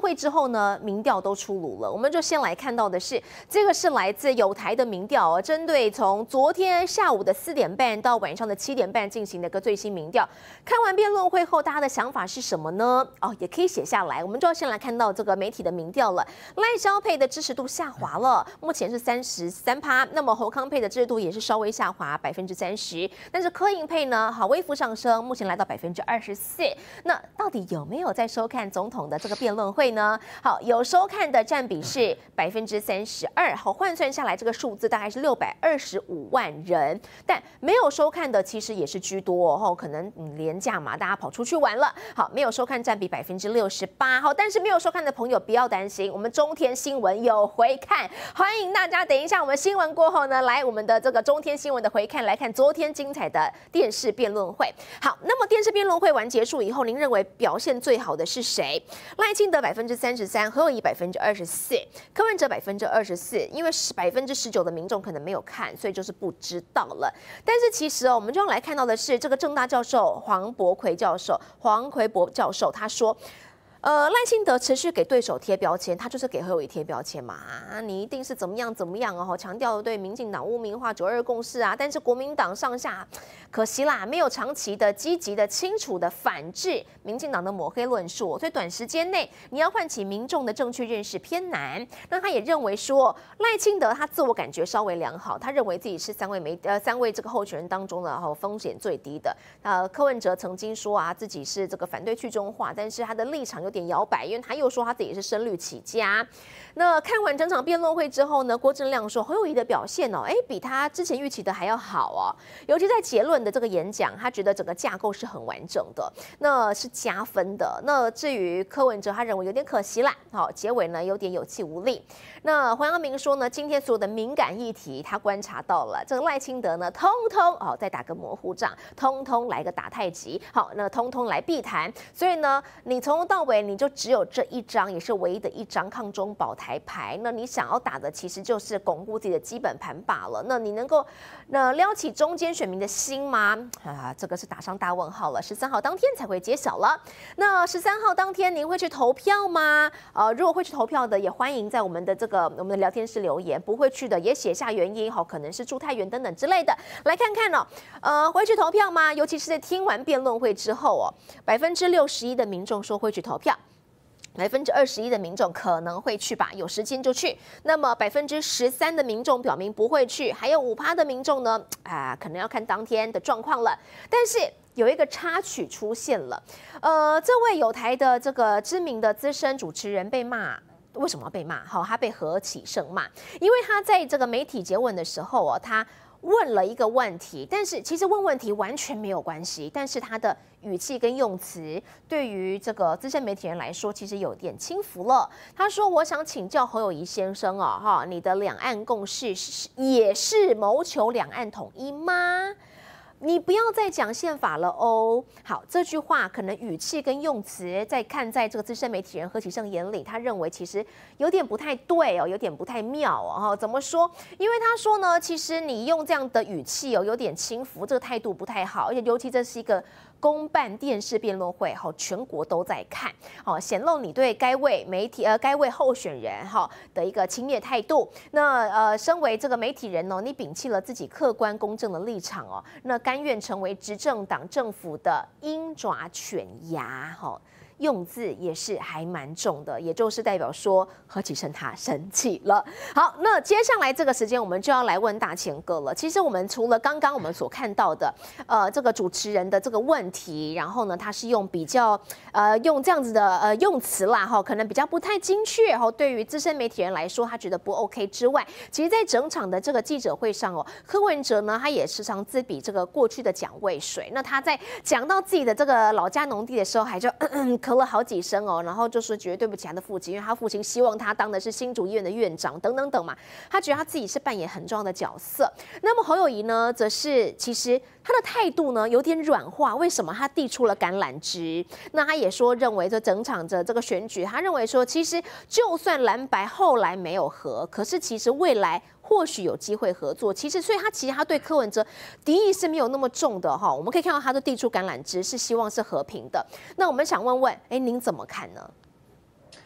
会之后呢，民调都出炉了，我们就先来看到的是，这个是来自友台的民调哦，针对从昨天下午的4点半到晚上的7点半进行的一个最新民调。看完辩论会后，大家的想法是什么呢？哦，也可以写下来。我们就要先来看到这个媒体的民调了。赖萧配的支持度下滑了，目前是33%。那么侯康配的支持度也是稍微下滑30%，但是柯银配呢，好微幅上升，目前来到24%。那到底有没有在收看总统的这个辩论会呢？好，有收看的占比是32%，好，换算下来这个数字大概是625万人。但没有收看的其实也是居多哦，可能连假嘛，大家跑出去玩了。好，没有收看占比68%。好，但是没有收看的朋友不要担心，我们中天新闻有回看，欢迎大家等一下我们新闻过后呢，来我们的这个中天新闻的回看来看昨天精彩的电视辩论会。好，那么电视辩论会完结束以后，您认为表现最好的是谁？赖清德33%，侯友宜24%，柯文哲24%。因为19%的民众可能没有看，所以就是不知道了。但是其实我们就要来看到的是这个政大教授黄奎博教授他说。赖清德持续给对手贴标签，他就是给侯友宜贴标签嘛，你一定是怎么样哦，强调对民进党污名化9·2共识啊，但是国民党上下可惜啦，没有长期的积极的清楚的反制民进党的抹黑论述，所以短时间内你要唤起民众的正确认识偏难。那他也认为说赖清德他自我感觉稍微良好，他认为自己是三位这个候选人当中的风险最低的。柯文哲曾经说啊自己是这个反对去中化，但是他的立场有点摇摆，因为他又说他自己是深绿起家。那看完整场辩论会之后呢，郭正亮说侯友宜的表现哦，比他之前预期的还要好哦，尤其在结论的这个演讲，他觉得整个架构是很完整的，那是加分的。那至于柯文哲，他认为有点可惜啦，好，结尾呢有点有气无力。那黄阳明说呢，今天所有的敏感议题他观察到了，这个赖清德呢，通通再打个模糊仗，通通来个打太极，好，那通通来避谈。所以呢，你从头到尾你就只有这一张，也是唯一的一张抗中保台牌。那你想要打的其实就是巩固自己的基本盘罢了。那你能够撩起中间选民的心吗？这个是打上大问号了。13号当天才会揭晓了。那13号当天您会去投票吗？如果会去投票的，也欢迎在我们的聊天室留言；不会去的也写下原因，可能是住太远等等之类的。来看看会去投票吗？尤其是在听完辩论会之后61%的民众说会去投票。21%的民众可能会去吧，有时间就去。那么13%的民众表明不会去，还有5%的民众呢，可能要看当天的状况了。但是有一个插曲出现了，这位友台的这个知名的资深主持人被骂。为什么要被骂？他被何启胜骂，因为他在这个媒体诘问的时候他问了一个问题，但是其实问题完全没有关系，但是他的语气跟用词对于这个资深媒体人来说，其实有点轻浮了。他说：“我想请教侯友宜先生你的两岸共识也是谋求两岸统一吗？你不要再讲宪法了哦。”好，这句话可能语气跟用词，在这个资深媒体人何启胜眼里，他认为其实有点不太对有点不太妙怎么说？因为他说呢，其实你用这样的语气有点轻浮，这个态度不太好，而且尤其这是一个公办电视辩论会，全国都在看，显露你对该位候选人的一个轻蔑态度。那身为这个媒体人你摒弃了自己客观公正的立场那甘愿成为执政党政府的鹰爪犬牙用字也是还蛮重的，也就是代表说何启胜他生气了。好，那接下来这个时间我们就要来问大钱哥了。其实我们除了刚刚我们所看到的这个主持人的这个问题，然后呢他是用比较用这样子的用词啦可能比较不太精确对于资深媒体人来说他觉得不 OK 之外，其实在整场的这个记者会上柯文哲呢他也时常自比这个过去的蒋渭水。那他在讲到自己的这个老家农地的时候，还就咳了好几声然后就说绝对对不起他的父亲，因为他父亲希望他当的是新竹医院的院长等等等嘛，他觉得他自己是扮演很重要的角色。那么侯友宜呢，则是其实他的态度呢有点软化，为什么？他递出了橄榄枝。那他也说认为这整场的这个选举，他认为说其实就算蓝白后来没有合，可是其实未来或许有机会合作。所以他对柯文哲敌意是没有那么重的我们可以看到他都递出橄榄枝，是希望是和平的。那我们想问问，您怎么看呢？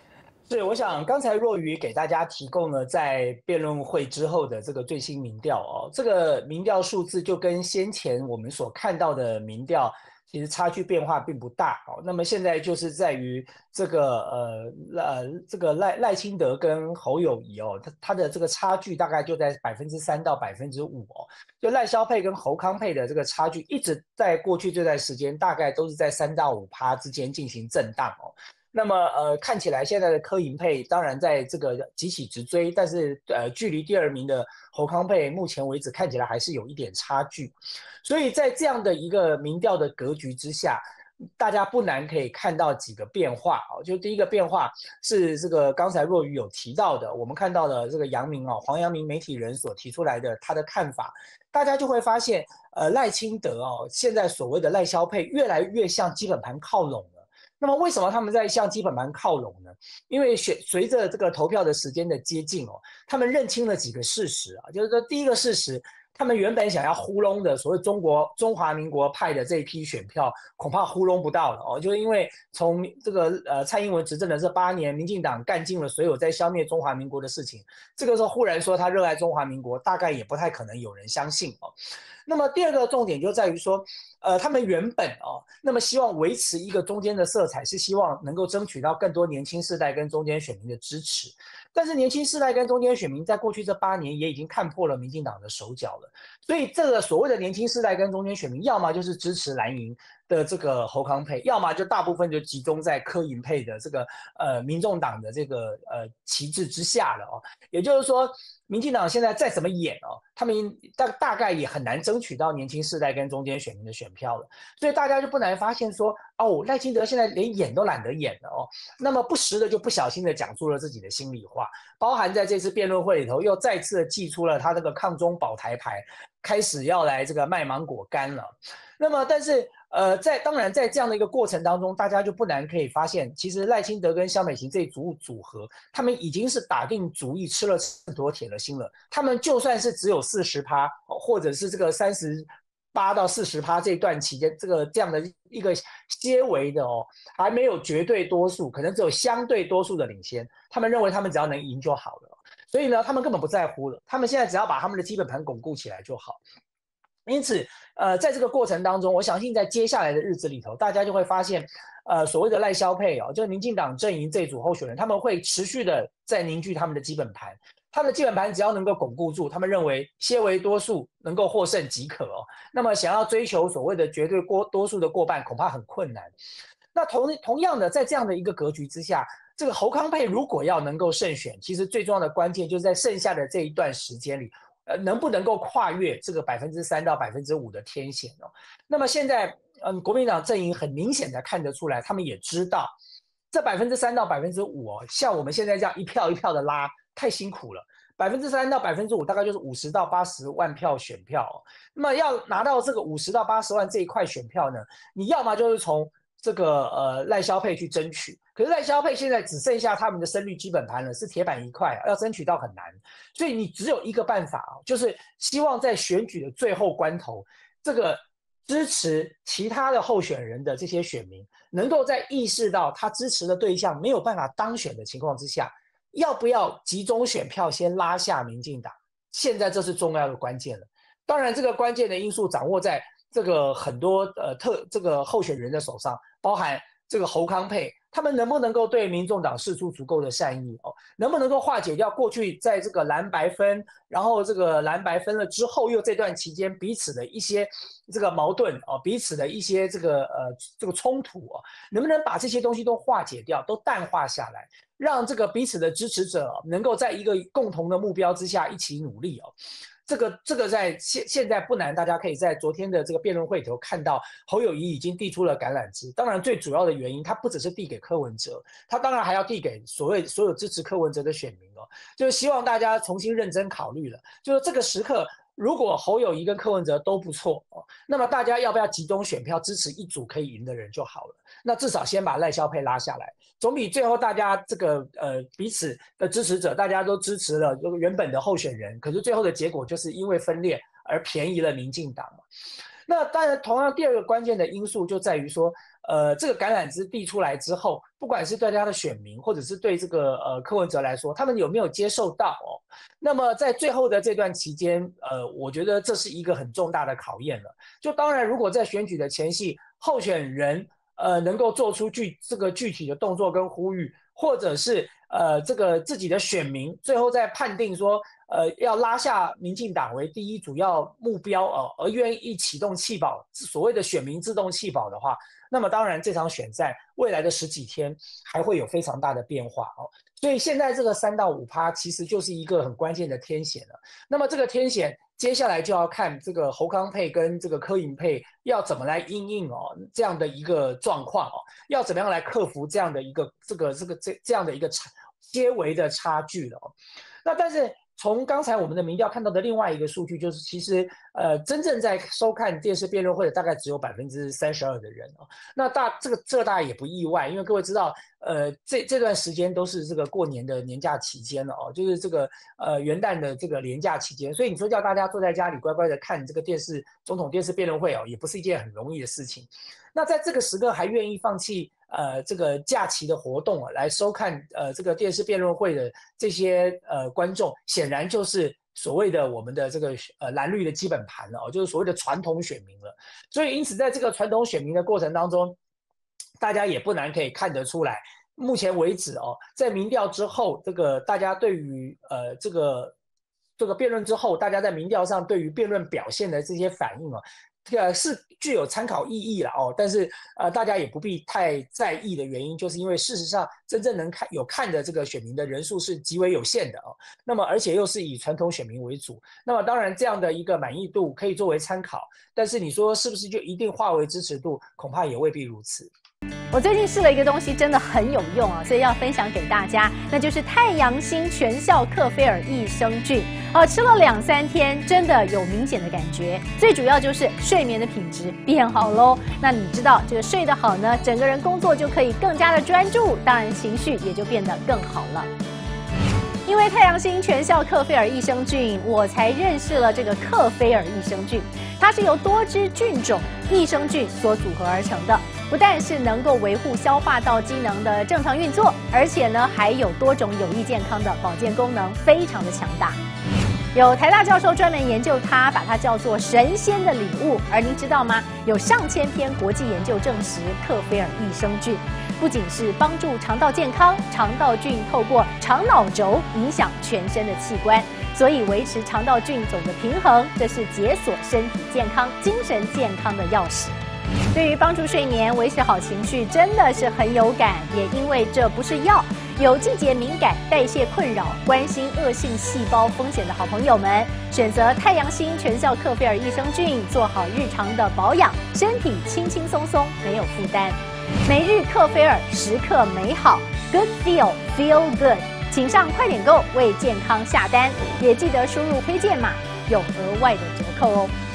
是，我想刚才若愚给大家提供了在辩论会之后的这个最新民调哦，这个民调数字就跟先前我们所看到的民调其实差距变化并不大哦。那么现在就是在于这个这个赖清德跟侯友宜哦，他的这个差距大概就在3%到5%哦，就赖萧配跟侯康配的这个差距一直在过去这段时间大概都是在3到5%之间进行震荡哦。那么看起来现在的柯银配当然在这个急起直追，但是距离第2名的侯康配目前为止看起来还是有一点差距，所以在这样的一个民调的格局之下，大家不难可以看到几个变化哦。就第一个变化是这个刚才若愚有提到的，我们看到的这个阳明哦，黄阳明媒体人所提出来的他的看法，大家就会发现赖清德哦，现在所谓的赖萧配越来越向基本盘靠拢。那么为什么他们在向基本盘靠拢呢？因为随着这个投票的时间的接近哦，他们认清了几个事实啊，就是说第一个事实，他们原本想要糊弄的所谓中华民国派的这一批选票，恐怕糊弄不到了哦，就是因为从这个蔡英文执政的这8年，民进党干尽了所有在消灭中华民国的事情，这个时候忽然说他热爱中华民国，大概也不太可能有人相信哦。那么第二个重点就在于说，他们原本哦，那么希望维持一个中间的色彩，是希望能够争取到更多年轻世代跟中间选民的支持。但是年轻世代跟中间选民在过去这8年也已经看破了民进党的手脚了，所以这个所谓的年轻世代跟中间选民，要么就是支持蓝营的这个侯康配，要么就大部分就集中在柯银配的这个民众党的这个旗帜之下了哦。也就是说，民进党现在再怎么演哦，他们大概也很难争取到年轻世代跟中间选民的选票了。所以大家就不难发现说，哦，赖清德现在连演都懒得演了哦，那么不时的就不小心的讲出了自己的心里话，包含在这次辩论会里头又再次的祭出了他那个抗中保台牌，开始要来这个卖芒果干了。那么但是当然在这样的一个过程当中，大家就不难可以发现，其实赖清德跟萧美琴这一组合，他们已经是打定主意，吃了秤砣铁了心了。他们就算是只有40%，或者是这个38到40%这一段期间，这样的一个些微的哦，还没有绝对多数，可能只有相对多数的领先。他们认为他们只要能赢就好了，所以呢，他们根本不在乎了。他们现在只要把他们的基本盘巩固起来就好。因此，在这个过程当中，我相信在接下来的日子里头，大家就会发现，所谓的赖萧配哦，就是民进党阵营这组候选人，他们会持续的在凝聚他们的基本盘。他们的基本盘只要能够巩固住，他们认为些微多数能够获胜即可哦。那么，想要追求所谓的绝对多数的过半，恐怕很困难。那同样的，在这样的一个格局之下，这个侯康配如果要能够胜选，其实最重要的关键就是在剩下的这一段时间里。能不能够跨越这个3%到5%的天线哦？那么现在，国民党阵营很明显的看得出来，他们也知道这3%到5%哦，像我们现在这样一票一票的拉，太辛苦了。3%到5%大概就是50到80万票选票哦。那么要拿到这个50到80万这一块选票呢，你要么就是从这个赖萧配去争取，可是赖萧配现在只剩下他们的声律基本盘了，是铁板一块，要争取到很难，所以你只有一个办法，就是希望在选举的最后关头，这个支持其他的候选人的这些选民，能够在意识到他支持的对象没有办法当选的情况之下，要不要集中选票先拉下民进党？现在这是重要的关键了。当然，这个关键的因素掌握在这个很多这个候选人的手上，包含这个侯康配，他们能不能够对民众党释出足够的善意哦？能不能够化解掉过去在这个蓝白分，然后这个蓝白分了之后，又这段期间彼此的一些这个矛盾哦，彼此的一些这个冲突哦，能不能把这些东西都化解掉，都淡化下来，让这个彼此的支持者能够在一个共同的目标之下一起努力哦？这个在现在不难，大家可以在昨天的这个辩论会里头看到，侯友宜已经递出了橄榄枝。当然，最主要的原因，他不只是递给柯文哲，他当然还要递给所有支持柯文哲的选民哦，就是希望大家重新认真考虑了，就是这个时刻。如果侯友宜跟柯文哲都不错哦，那么大家要不要集中选票支持一组可以赢的人就好了？那至少先把赖萧配拉下来，总比最后大家这个彼此的支持者大家都支持了原本的候选人，可是最后的结果就是因为分裂而便宜了民进党嘛。那当然，同样第二个关键的因素就在于说， 这个橄榄枝递出来之后，不管是对他的选民，或者是对这个柯文哲来说，他们有没有接受到哦？那么在最后的这段期间，我觉得这是一个很重大的考验了。就当然，如果在选举的前夕，候选人能够做出这个具体的动作跟呼吁，或者是这个自己的选民最后再判定说，要拉下民进党为第一主要目标而愿意启动弃保，所谓的选民自动弃保的话，那么当然这场选战未来的10几天还会有非常大的变化哦。所以现在这个3到5%其实就是一个很关键的天险了。那么这个天险接下来就要看这个侯康配跟这个柯银配要怎么来因应哦这样的一个状况哦，要怎么样来克服这样的一个这样的一个些微的差距了哦。那但是从刚才我们的民调看到的另外一个数据，就是其实真正在收看电视辩论会的大概只有32%的人哦。那这大家也不意外，因为各位知道，这段时间都是这个过年的年假期间了哦，就是这个元旦的这个连假期间，所以你说叫大家坐在家里乖乖的看这个总统电视辩论会哦，也不是一件很容易的事情。那在这个时刻还愿意放弃这个假期的活动来收看这个电视辩论会的这些观众，显然就是所谓的我们的这个蓝绿的基本盘了哦，就是所谓的传统选民了。所以因此在这个传统选民的过程当中，大家也不难可以看得出来，目前为止哦，在民调之后，这个大家对于这个辩论之后，大家在民调上对于辩论表现的这些反应哦。是具有参考意义了哦，但是大家也不必太在意的原因，就是因为事实上真正能看的这个选民的人数是极为有限的哦。那么而且又是以传统选民为主，那么当然这样的一个满意度可以作为参考，但是你说是不是就一定化为支持度，恐怕也未必如此。 我最近试了一个东西，真的很有用啊，所以要分享给大家，那就是太阳星全效克菲尔益生菌。吃了2、3天，真的有明显的感觉。最主要就是睡眠的品质变好喽。那你知道这个睡得好呢，整个人工作就可以更加的专注，当然情绪也就变得更好了。因为太阳星全效克菲尔益生菌，我才认识了这个克菲尔益生菌。它是由多支菌种益生菌所组合而成的，不但是能够维护消化道机能的正常运作，而且呢还有多种有益健康的保健功能，非常的强大。有台大教授专门研究它，把它叫做神仙的礼物。而您知道吗？有上千篇国际研究证实，克菲尔益生菌不仅是帮助肠道健康，肠道菌透过肠脑轴影响全身的器官，所以维持肠道菌种的平衡，这是解锁身体健康、精神健康的钥匙。对于帮助睡眠、维持好情绪，真的是很有感。也因为这不是药，有季节敏感、代谢困扰、关心恶性细胞风险的好朋友们，选择太阳星全效克菲尔益生菌，做好日常的保养，身体轻轻松松，没有负担。每日克菲尔，时刻美好 ，Good Feel Good， 请上快点购为健康下单，也记得输入推荐码，有额外的折扣哦。